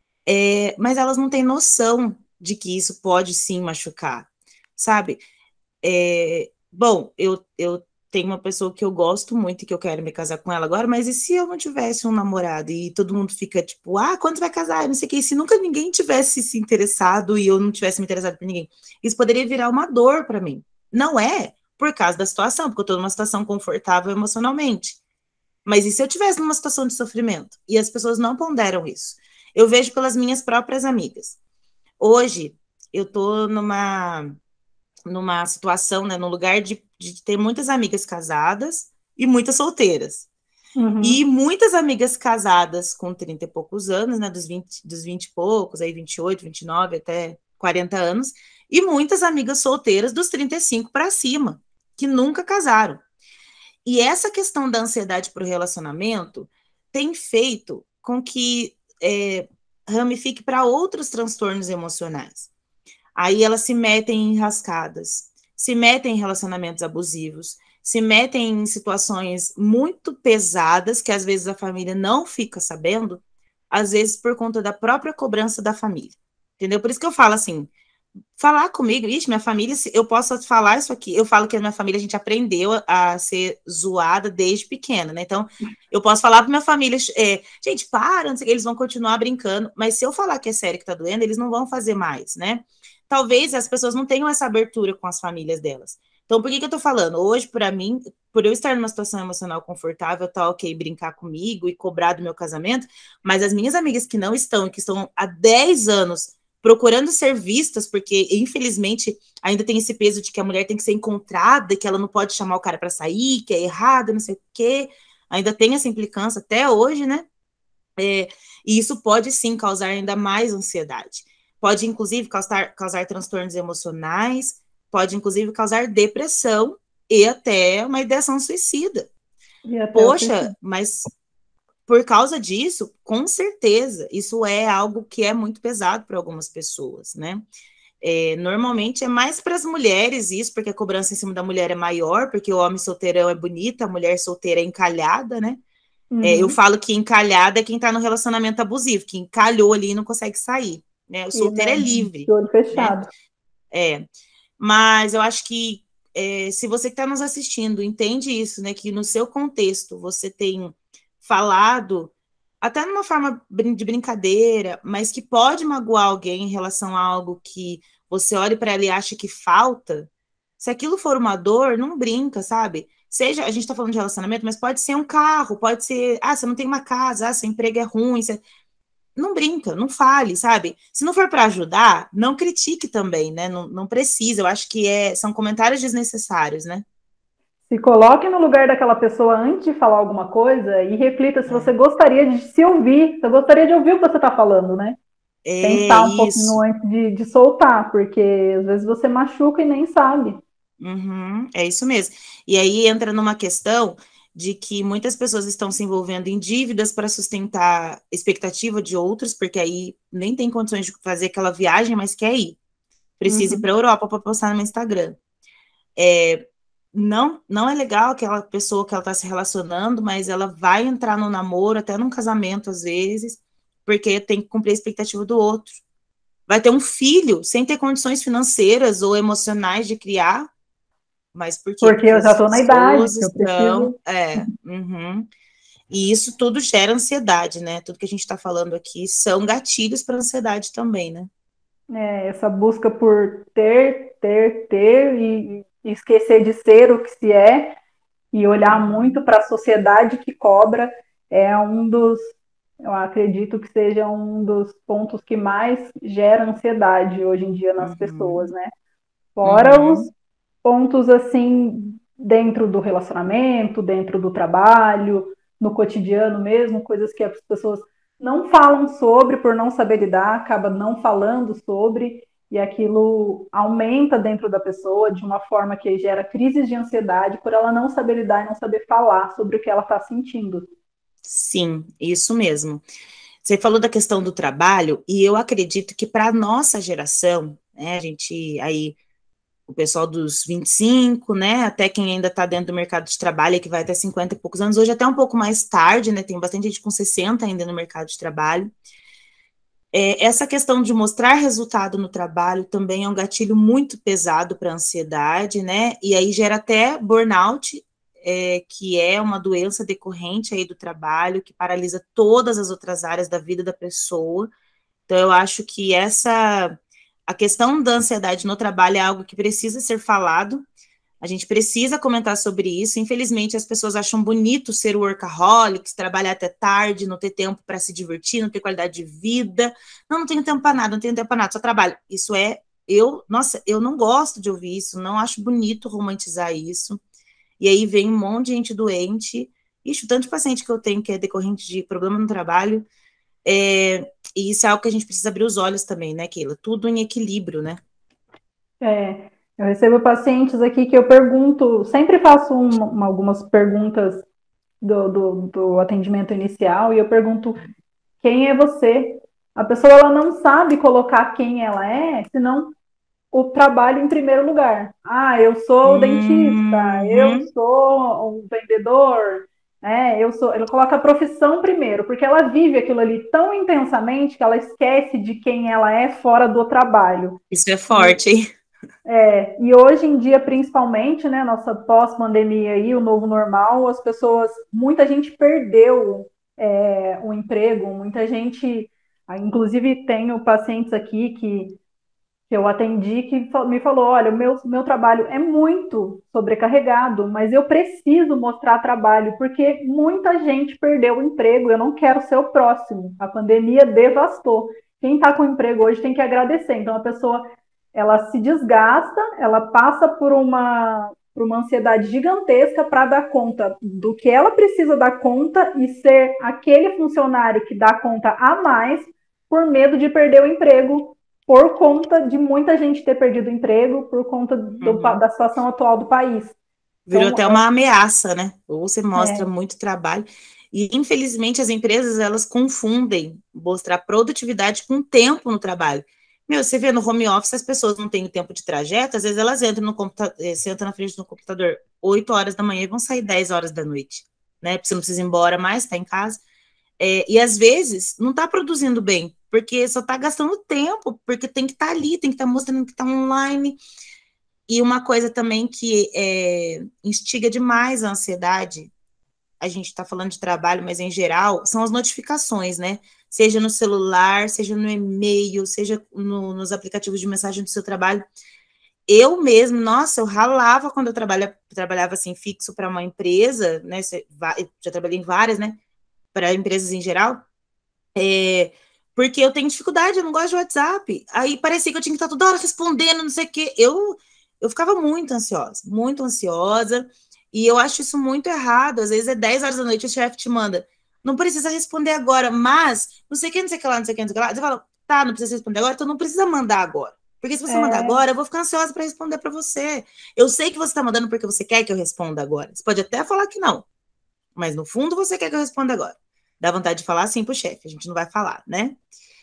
É, mas elas não têm noção de que isso pode sim machucar, sabe? É, bom, eu, eu tenho uma pessoa que eu gosto muito e que eu quero me casar com ela agora, mas e se eu não tivesse um namorado e todo mundo fica tipo, ah, quando você vai casar? Eu não sei o que, e se nunca ninguém tivesse se interessado e eu não tivesse me interessado por ninguém, isso poderia virar uma dor para mim. Não é por causa da situação, porque eu tô numa situação confortável emocionalmente. Mas e se eu tivesse numa situação de sofrimento? E as pessoas não ponderam isso. Eu vejo pelas minhas próprias amigas. Hoje, eu tô numa numa situação, né, no lugar de, de ter muitas amigas casadas e muitas solteiras. E Uhum. muitas amigas casadas com trinta e poucos anos, né, dos vinte, dos vinte e poucos, aí vinte e oito, vinte e nove até quarenta anos, e muitas amigas solteiras dos trinta e cinco para cima, que nunca casaram. E essa questão da ansiedade para o relacionamento tem feito com que é, ramifique para outros transtornos emocionais. Aí elas se metem em enrascadas, se metem em relacionamentos abusivos, se metem em situações muito pesadas que às vezes a família não fica sabendo, às vezes por conta da própria cobrança da família. Entendeu? Por isso que eu falo assim, falar comigo, ixi, minha família, eu posso falar isso aqui, eu falo que a minha família, a gente aprendeu a ser zoada desde pequena, né? Então, eu posso falar para minha família, é, gente, para, não sei, eles vão continuar brincando, mas se eu falar que é sério que tá doendo, eles não vão fazer mais, né? Talvez as pessoas não tenham essa abertura com as famílias delas. Então, por que que eu tô falando? Hoje, para mim, por eu estar numa situação emocional confortável, tá ok brincar comigo e cobrar do meu casamento, mas as minhas amigas que não estão, que estão há dez anos procurando ser vistas, porque, infelizmente, ainda tem esse peso de que a mulher tem que ser encontrada, que ela não pode chamar o cara para sair, que é errado, não sei o quê. Ainda tem essa implicância até hoje, né? É, e isso pode, sim, causar ainda mais ansiedade. Pode, inclusive, causar, causar transtornos emocionais, pode, inclusive, causar depressão e até uma ideação suicida. E até Poxa, mas por causa disso, com certeza, isso é algo que é muito pesado para algumas pessoas, né? É, normalmente é mais para as mulheres isso, porque a cobrança em cima da mulher é maior, porque o homem solteirão é bonito, a mulher solteira é encalhada, né? Uhum. É, eu falo que encalhada é quem está no relacionamento abusivo, que encalhou ali e não consegue sair, né? O solteiro e, é né, livre, de olho fechado. né? É, mas eu acho que é, se você que está nos assistindo entende isso, né? Que no seu contexto você tem falado até numa forma de brincadeira, mas que pode magoar alguém em relação a algo que você olha para ela e acha que falta, se aquilo for uma dor, não brinca, sabe? Seja, a gente está falando de relacionamento, mas pode ser um carro, pode ser, ah, você não tem uma casa, ah, seu emprego é ruim, você... não brinca, não fale, sabe? Se não for para ajudar, não critique também, né? Não, não precisa, eu acho que é, são comentários desnecessários, né? Se coloque no lugar daquela pessoa antes de falar alguma coisa e reflita se É, você gostaria de se ouvir, se eu gostaria de ouvir o que você está falando, né? é Pensar um pouquinho isso. antes de, de soltar, porque às vezes você machuca e nem sabe. Uhum, é isso mesmo. E aí entra numa questão de que muitas pessoas estão se envolvendo em dívidas para sustentar expectativa de outros, porque aí nem tem condições de fazer aquela viagem, mas quer ir. Precisa ir Uhum. para a Europa para postar no Instagram. É, não, não é legal aquela pessoa que ela está se relacionando, mas ela vai entrar no namoro, até num casamento às vezes, porque tem que cumprir a expectativa do outro. Vai ter um filho sem ter condições financeiras ou emocionais de criar, mas por quê? Porque Porque eu já as estou na idade, pessoas que eu estão. preciso. É, uhum. E isso tudo gera ansiedade, né? Tudo que a gente está falando aqui são gatilhos para ansiedade também, né? É, essa busca por ter, ter, ter e, e esquecer de ser o que se é e olhar Uhum. muito para a sociedade que cobra é um dos, eu acredito que seja um dos pontos que mais gera ansiedade hoje em dia nas pessoas, Uhum. né? Fora os Uhum. pontos assim dentro do relacionamento, dentro do trabalho, no cotidiano mesmo, coisas que as pessoas não falam sobre por não saber lidar, acaba não falando sobre e aquilo aumenta dentro da pessoa de uma forma que gera crises de ansiedade por ela não saber lidar e não saber falar sobre o que ela está sentindo. Sim, isso mesmo. Você falou da questão do trabalho, e eu acredito que para a nossa geração, né, a gente aí, o pessoal dos vinte e cinco, né, até quem ainda está dentro do mercado de trabalho, que vai até cinquenta e poucos anos, hoje até um pouco mais tarde, né, tem bastante gente com sessenta ainda no mercado de trabalho. É, essa questão de mostrar resultado no trabalho também é um gatilho muito pesado para a ansiedade, né, e aí gera até burnout, é, que é uma doença decorrente aí do trabalho, que paralisa todas as outras áreas da vida da pessoa. Então, eu acho que essa, a questão da ansiedade no trabalho é algo que precisa ser falado, a gente precisa comentar sobre isso. Infelizmente, as pessoas acham bonito ser workaholic, trabalhar até tarde, não ter tempo para se divertir, não ter qualidade de vida. Não, não tenho tempo para nada, não tenho tempo para nada, só trabalho. Isso é, eu, nossa, eu não gosto de ouvir isso, não acho bonito romantizar isso. E aí vem um monte de gente doente. Ixi, o tanto de paciente que eu tenho que é decorrente de problema no trabalho. É, e isso é algo que a gente precisa abrir os olhos também, né, Keila? Tudo em equilíbrio, né? É, eu recebo pacientes aqui que eu pergunto, sempre faço uma, algumas perguntas do, do, do atendimento inicial e eu pergunto quem é você? A pessoa ela não sabe colocar quem ela é, senão o trabalho em primeiro lugar. Ah, eu sou dentista, eu Uhum. sou um vendedor, é, eu sou. Ele coloca a profissão primeiro, porque ela vive aquilo ali tão intensamente que ela esquece de quem ela é fora do trabalho. Isso é E, forte, hein? é, e hoje em dia, principalmente, né, nossa pós-pandemia aí, o novo normal, as pessoas, muita gente perdeu é, o emprego, muita gente, inclusive tenho pacientes aqui que que eu atendi, que me falou, olha, o meu, meu trabalho é muito sobrecarregado, mas eu preciso mostrar trabalho, porque muita gente perdeu o emprego, eu não quero ser o próximo. A pandemia devastou. Quem está com emprego hoje tem que agradecer. Então, a pessoa, ela se desgasta, ela passa por uma, por uma ansiedade gigantesca para dar conta do que ela precisa dar conta e ser aquele funcionário que dá conta a mais por medo de perder o emprego, por conta de muita gente ter perdido o emprego, por conta do, Uhum. da situação atual do país. Virou Então, até é, uma ameaça, né? Ou você mostra é, muito trabalho. E, infelizmente, as empresas, elas confundem mostrar produtividade com tempo no trabalho. Meu, você vê no home office, as pessoas não têm tempo de trajeto, às vezes elas entram no computador, sentam na frente do computador oito horas da manhã e vão sair dez horas da noite, né? Porque você não precisa ir embora mais, está em casa. É, e, às vezes, não está produzindo bem, porque só está gastando tempo, porque tem que estar tá ali, tem que estar tá mostrando que está online. E uma coisa também que é, instiga demais a ansiedade, a gente está falando de trabalho, mas em geral, são as notificações, né? Seja no celular, seja no e-mail, seja no, nos aplicativos de mensagem do seu trabalho. Eu mesmo, nossa, eu ralava quando eu trabalha, trabalhava assim fixo para uma empresa, né? Já trabalhei em várias, né? Para empresas em geral. É, porque eu tenho dificuldade, eu não gosto de WhatsApp. Aí parecia que eu tinha que estar toda hora respondendo, não sei o quê. Eu, eu ficava muito ansiosa, muito ansiosa. E eu acho isso muito errado. Às vezes é dez horas da noite, o chefe te manda, não precisa responder agora, mas não sei o que, não sei o que lá, não sei o que, não sei o que lá. Você fala, tá, não precisa responder agora, então não precisa mandar agora. Porque se você mandar é, agora, eu vou ficar ansiosa para responder para você. Eu sei que você está mandando porque você quer que eu responda agora. Você pode até falar que não, mas no fundo você quer que eu responda agora. Dá vontade de falar assim pro chefe, a gente não vai falar, né?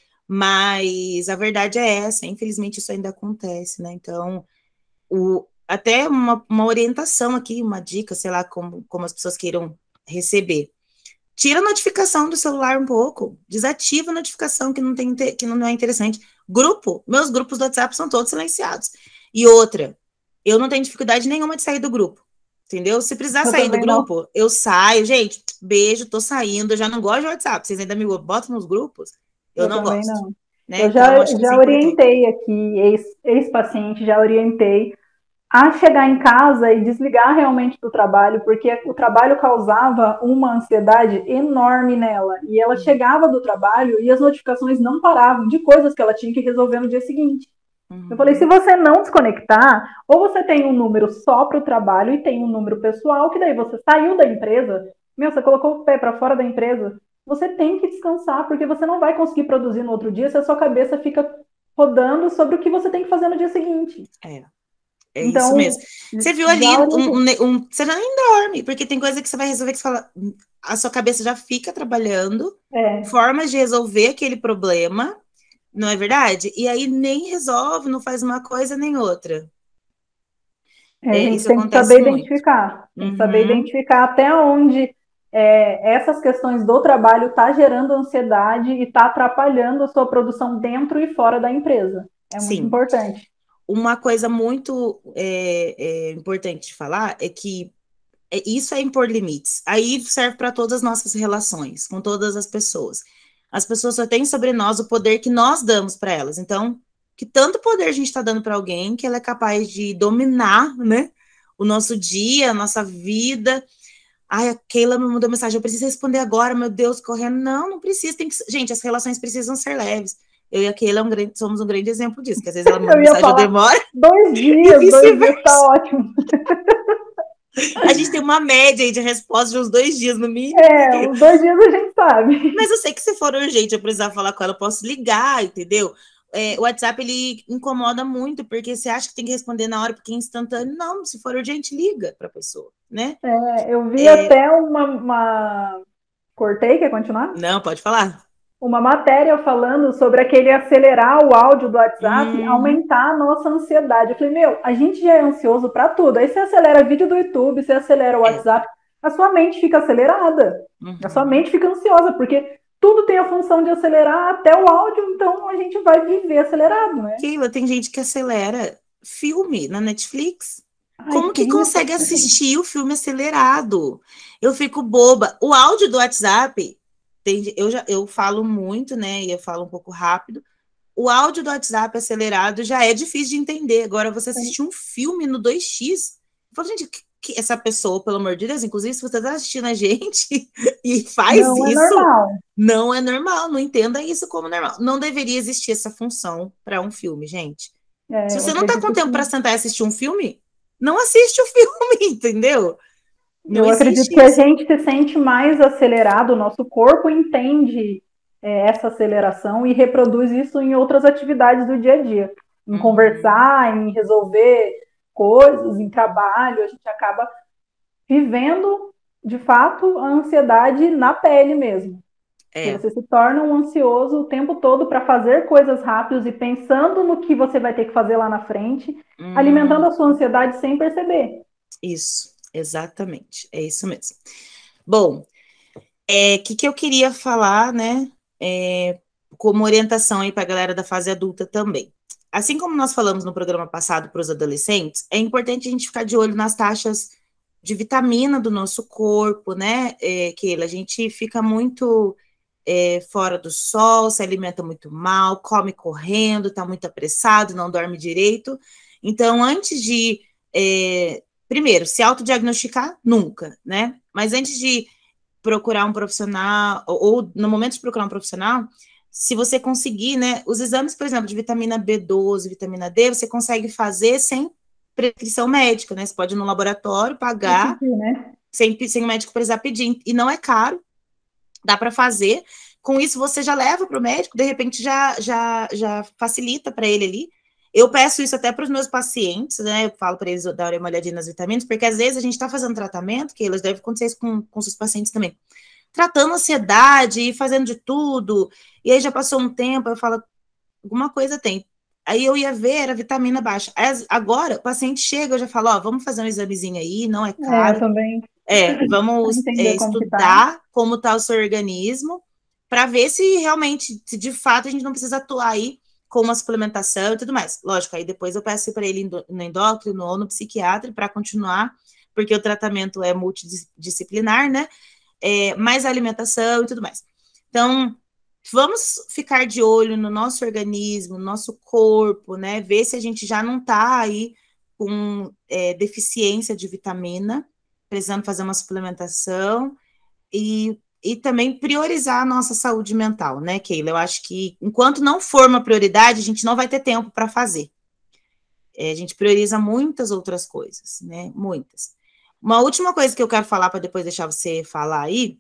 Mas a verdade é essa, infelizmente isso ainda acontece, né? Então, o, até uma, uma orientação aqui, uma dica, sei lá, como, como as pessoas queiram receber. Tira a notificação do celular um pouco, desativa a notificação que não, tem, que não é interessante. Grupo, meus grupos do WhatsApp são todos silenciados. E outra, eu não tenho dificuldade nenhuma de sair do grupo, entendeu? Se precisar eu sair do também não. grupo, eu saio. Gente, beijo, tô saindo, eu já não gosto de WhatsApp. Vocês ainda me botam nos grupos? Eu Eu não também gosto, não. né? Eu Então, já, acho que isso é já importante. orientei aqui, ex, ex-paciente, já orientei a chegar em casa e desligar realmente do trabalho, porque o trabalho causava uma ansiedade enorme nela. E ela chegava do trabalho e as notificações não paravam de coisas que ela tinha que resolver no dia seguinte. Eu falei, se Uhum. você não desconectar, ou você tem um número só para o trabalho e tem um número pessoal, que daí você saiu da empresa, meu, você colocou o pé para fora da empresa, você tem que descansar, porque você não vai conseguir produzir no outro dia se a sua cabeça fica rodando sobre o que você tem que fazer no dia seguinte. É. É isso Então, mesmo. Você viu já ali, um, orientei. um, um, você já nem dorme, porque tem coisa que você vai resolver que você fala, a sua cabeça já fica trabalhando, É, formas de resolver aquele problema, não é verdade? E aí nem resolve, não faz uma coisa nem outra. é, a É, gente isso tem que acontece saber muito. identificar, tem que saber Uhum, identificar até onde é, essas questões do trabalho está gerando ansiedade e está atrapalhando a sua produção dentro e fora da empresa. É muito sim. importante. Uma coisa muito é, é, importante de falar é que é, isso é impor limites. Aí serve para todas as nossas relações, com todas as pessoas. As pessoas só têm sobre nós o poder que nós damos para elas. Então, que tanto poder a gente está dando para alguém que ela é capaz de dominar, né? O nosso dia, a nossa vida. Ai, a Keila me mandou mensagem, eu preciso responder agora, meu Deus, correndo. Não, não precisa. Tem que... Gente, as relações precisam ser leves. Eu e a Keila é um grande, somos um grande exemplo disso, que às vezes ela manda Eu ia mensagem, eu falar demoro, dois e dias, dois dias está vice-versa. ótimo. A gente tem uma média aí de resposta de uns dois dias no mínimo, É, porque uns dois dias a gente sabe. mas eu sei que se for urgente, eu precisar falar com ela, eu posso ligar, entendeu? É, o WhatsApp, ele incomoda muito, porque você acha que tem que responder na hora, porque é instantâneo. Não, se for urgente, liga para a pessoa, né? É, eu vi É, até uma, uma... Cortei, quer continuar? não, pode falar. uma matéria falando sobre aquele acelerar o áudio do WhatsApp, Hum. aumentar a nossa ansiedade. Eu falei, meu, a gente já é ansioso para tudo. Aí você acelera vídeo do YouTube, você acelera o WhatsApp, é. a sua mente fica acelerada. Uhum. A sua mente fica ansiosa, porque tudo tem a função de acelerar até o áudio, então a gente vai viver acelerado, né? Keila, tem gente que acelera filme na Netflix. Ai, como que consegue assistir o filme acelerado? Eu fico boba. O áudio do WhatsApp, tem, eu, já, eu falo muito, né? E eu falo um pouco rápido. O áudio do WhatsApp acelerado já é difícil de entender. Agora, você assistir um filme no dois x, eu falo, gente, que, que essa pessoa, pelo amor de Deus, inclusive, se você está assistindo a gente e faz não isso, é normal. não é normal. Não entenda isso como normal. Não deveria existir essa função para um filme, gente. É, se você não está com tempo que... para sentar e assistir um filme, não assiste o filme, entendeu? Não eu acredito que isso. A gente se sente mais acelerado, o nosso corpo entende é, essa aceleração e reproduz isso em outras atividades do dia a dia. Em uhum. conversar, em resolver coisas, em trabalho, a gente acaba vivendo, de fato, a ansiedade na pele mesmo. É. Você se torna um ansioso o tempo todo para fazer coisas rápidas e pensando no que você vai ter que fazer lá na frente, hum. alimentando a sua ansiedade sem perceber. Isso, exatamente, é isso mesmo. Bom, o é, que, que eu queria falar, né, é, como orientação aí para a galera da fase adulta também. Assim como nós falamos no programa passado para os adolescentes, é importante a gente ficar de olho nas taxas de vitamina do nosso corpo, né, é, Keila? A gente fica muito... É, fora do sol, se alimenta muito mal, come correndo, está muito apressado, não dorme direito. Então, antes de, é, primeiro, se autodiagnosticar, nunca, né? Mas antes de procurar um profissional, ou, ou no momento de procurar um profissional, se você conseguir, né, os exames, por exemplo, de vitamina B doze, vitamina D, você consegue fazer sem prescrição médica, né? Você pode ir no laboratório, pagar, pedir, né? sem, sem o médico precisar pedir, e não é caro. Dá para fazer, com isso você já leva para o médico, de repente já, já, já facilita para ele ali. Eu peço isso até para os meus pacientes, né? Eu falo para eles darem uma olhadinha nas vitaminas, porque às vezes a gente está fazendo tratamento, que eles devem acontecer isso com, com seus pacientes também, tratando ansiedade e fazendo de tudo, e aí já passou um tempo, eu falo, alguma coisa tem. Aí eu ia ver, era vitamina baixa. Agora, o paciente chega, eu já falo, ó, vamos fazer um examezinho aí, não é caro. É, eu também. É, vamos é, como estudar tá. como está o seu organismo, para ver se realmente, se de fato a gente não precisa atuar aí com uma suplementação e tudo mais. Lógico, aí depois eu peço para ele no endócrino ou no psiquiatra para continuar, porque o tratamento é multidisciplinar, né? É, mais a alimentação e tudo mais. Então, vamos ficar de olho no nosso organismo, no nosso corpo, né? Ver se a gente já não está aí com é, deficiência de vitamina, precisando fazer uma suplementação e, e também priorizar a nossa saúde mental, né, Keila? Eu acho que enquanto não for uma prioridade, a gente não vai ter tempo para fazer. É, a gente prioriza muitas outras coisas, né? Muitas. Uma última coisa que eu quero falar para depois deixar você falar aí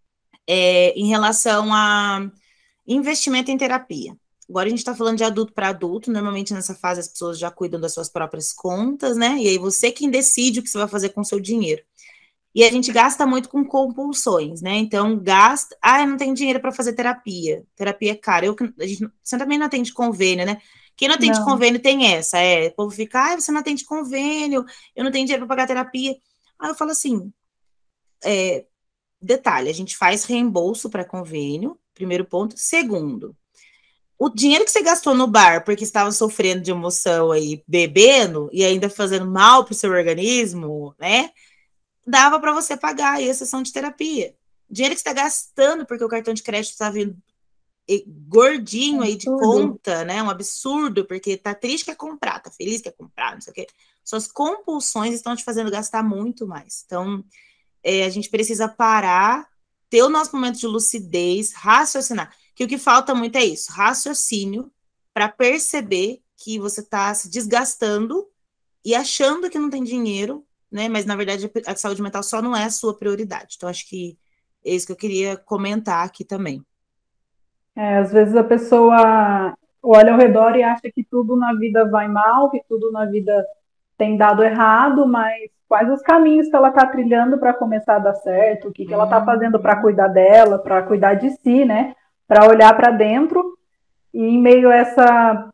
é em relação a investimento em terapia. Agora a gente está falando de adulto para adulto, normalmente nessa fase as pessoas já cuidam das suas próprias contas, né? E aí você quem decide o que você vai fazer com o seu dinheiro. E a gente gasta muito com compulsões, né? Então, gasta... Ah, eu não tenho dinheiro para fazer terapia. Terapia é cara. Eu, a gente, você também não atende convênio, né? Quem não atende não. convênio tem essa. É, o povo fica, ah, você não atende convênio, eu não tenho dinheiro para pagar terapia. Aí eu falo assim, é, detalhe, a gente faz reembolso para convênio, primeiro ponto. Segundo, o dinheiro que você gastou no bar porque estava sofrendo de emoção aí, bebendo, e ainda fazendo mal para o seu organismo, né? Dava para você pagar aí a sessão de terapia. Dinheiro que você está gastando porque o cartão de crédito está vindo gordinho aí de conta, né? Um absurdo, porque tá triste que é comprar, tá feliz que é comprar, não sei o quê. Suas compulsões estão te fazendo gastar muito mais. Então, é, a gente precisa parar, ter o nosso momento de lucidez, raciocinar. Que o que falta muito é isso, raciocínio, para perceber que você está se desgastando e achando que não tem dinheiro, né? Mas, na verdade, a saúde mental só não é a sua prioridade. Então, acho que é isso que eu queria comentar aqui também. É, às vezes a pessoa olha ao redor e acha que tudo na vida vai mal, que tudo na vida tem dado errado, mas quais os caminhos que ela está trilhando para começar a dar certo, o que, que ela está fazendo para cuidar dela, para cuidar de si, né? para olhar para dentro e em meio a essa,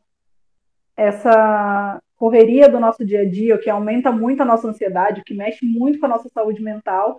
essa correria do nosso dia a dia, que aumenta muito a nossa ansiedade, que mexe muito com a nossa saúde mental,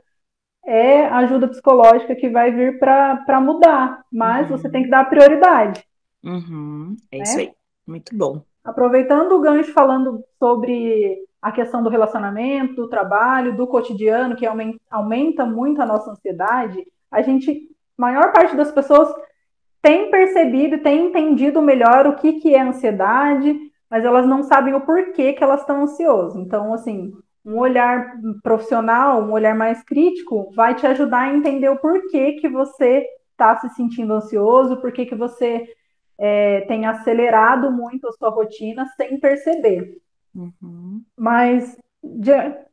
é a ajuda psicológica que vai vir para mudar, mas uhum. você tem que dar prioridade. Uhum. É né? isso aí, muito bom. Aproveitando o gancho falando sobre a questão do relacionamento, do trabalho, do cotidiano, que aumenta, aumenta muito a nossa ansiedade, a gente, a maior parte das pessoas tem percebido, tem entendido melhor o que, que é ansiedade, mas elas não sabem o porquê que elas estão ansiosas. Então, assim, um olhar profissional, um olhar mais crítico, vai te ajudar a entender o porquê que você está se sentindo ansioso, porquê que você é, tem acelerado muito a sua rotina sem perceber. Uhum. Mas, de,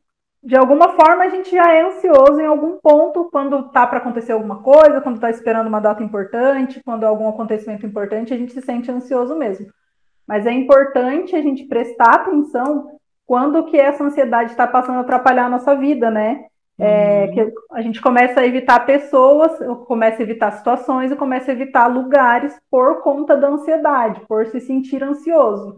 de alguma forma, a gente já é ansioso em algum ponto, quando tá para acontecer alguma coisa, quando está esperando uma data importante, quando é algum acontecimento importante, a gente se sente ansioso mesmo. Mas é importante a gente prestar atenção quando que essa ansiedade está passando a atrapalhar a nossa vida, né? Uhum. É, que a gente começa a evitar pessoas, começa a evitar situações e começa a evitar lugares por conta da ansiedade, por se sentir ansioso.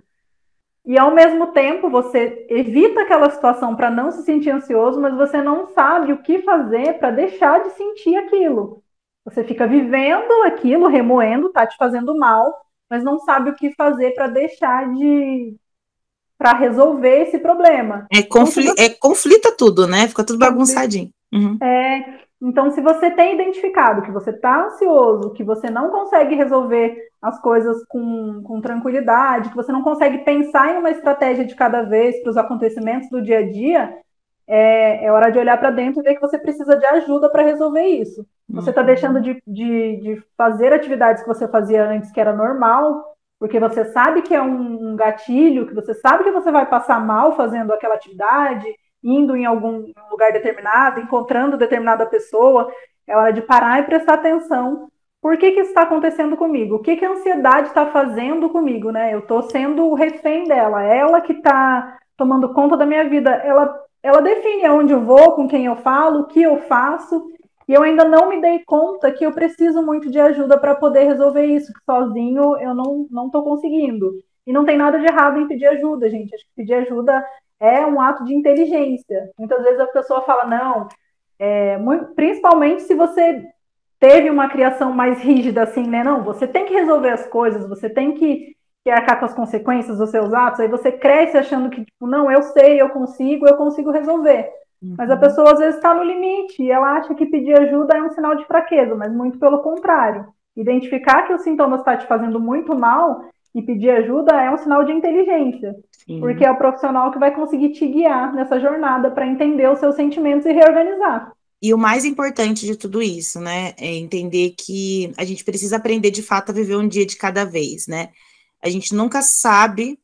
E ao mesmo tempo você evita aquela situação para não se sentir ansioso, mas você não sabe o que fazer para deixar de sentir aquilo. Você fica vivendo aquilo, remoendo, tá te fazendo mal, mas não sabe o que fazer para deixar de... para resolver esse problema. É, confli... então, você... é conflita tudo, né? Fica tudo bagunçadinho. Uhum. É, então, se você tem identificado que você está ansioso, que você não consegue resolver as coisas com, com tranquilidade, que você não consegue pensar em uma estratégia de cada vez para os acontecimentos do dia a dia, é, é hora de olhar para dentro e ver que você precisa de ajuda para resolver isso. Você está uhum. deixando de, de, de fazer atividades que você fazia antes, que era normal, porque você sabe que é um, um gatilho, que você sabe que você vai passar mal fazendo aquela atividade, indo em algum lugar determinado, encontrando determinada pessoa. É hora de parar e prestar atenção. Por que que isso está acontecendo comigo? O que que a ansiedade está fazendo comigo, né? Eu estou sendo o refém dela, ela que está tomando conta da minha vida. Ela, ela define aonde eu vou, com quem eu falo, o que eu faço, e eu ainda não me dei conta que eu preciso muito de ajuda para poder resolver isso, que sozinho eu não não estou conseguindo. E não tem nada de errado em pedir ajuda, gente. Acho que pedir ajuda é um ato de inteligência. Muitas vezes a pessoa fala, não, é, muito, principalmente se você teve uma criação mais rígida, assim, né? Não, você tem que resolver as coisas, você tem que, que arcar com as consequências dos seus atos, aí você cresce achando que, tipo, não, eu sei, eu consigo, eu consigo resolver. Uhum. Mas a pessoa às vezes está no limite e ela acha que pedir ajuda é um sinal de fraqueza, mas muito pelo contrário. Identificar que o sintoma está te fazendo muito mal e pedir ajuda é um sinal de inteligência. Sim. Porque é o profissional que vai conseguir te guiar nessa jornada para entender os seus sentimentos e reorganizar. E o mais importante de tudo isso, né, é entender que a gente precisa aprender de fato a viver um dia de cada vez, né? A gente nunca sabe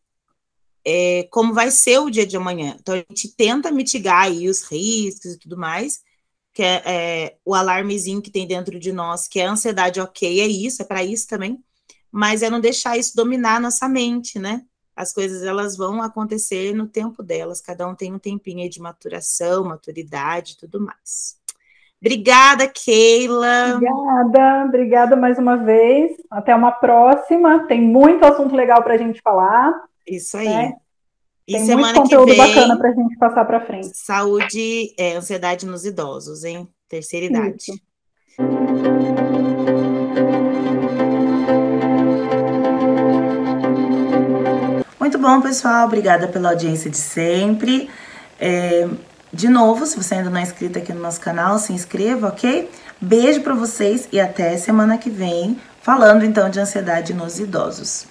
é, como vai ser o dia de amanhã. Então, a gente tenta mitigar aí os riscos e tudo mais, que é, é o alarmezinho que tem dentro de nós, que é a ansiedade, ok, é isso, é para isso também, mas é não deixar isso dominar a nossa mente, né? As coisas, elas vão acontecer no tempo delas, cada um tem um tempinho aí de maturação, maturidade e tudo mais. Obrigada, Keila. Obrigada, obrigada mais uma vez. Até uma próxima. Tem muito assunto legal para a gente falar. Isso aí. Né? E tem semana muito conteúdo que vem, bacana para a gente passar para frente. Saúde, é, ansiedade nos idosos, hein? Terceira idade. Isso. Muito bom, pessoal. Obrigada pela audiência de sempre. É, de novo, se você ainda não é inscrito aqui no nosso canal, se inscreva, ok? Beijo para vocês e até semana que vem, falando então de ansiedade nos idosos.